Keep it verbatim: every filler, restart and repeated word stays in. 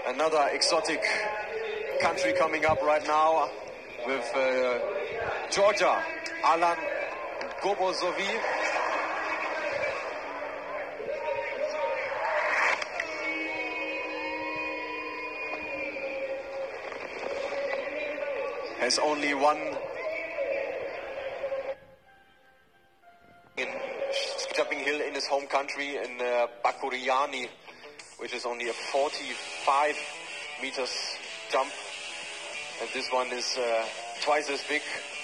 Another exotic country coming up right now with uh, Georgia, Alan Gobozovi. Has only one in jumping hill in his home country in uh, Bakuriani, which is only a forty-five meters jump, and this one is uh, twice as big.